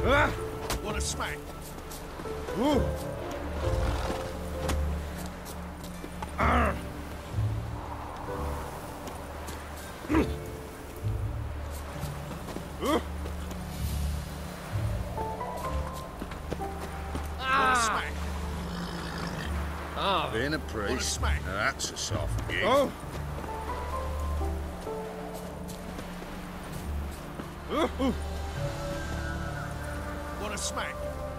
What a smack! Ooh. Being a priest, now that's a soft gig. Oh. What a smack!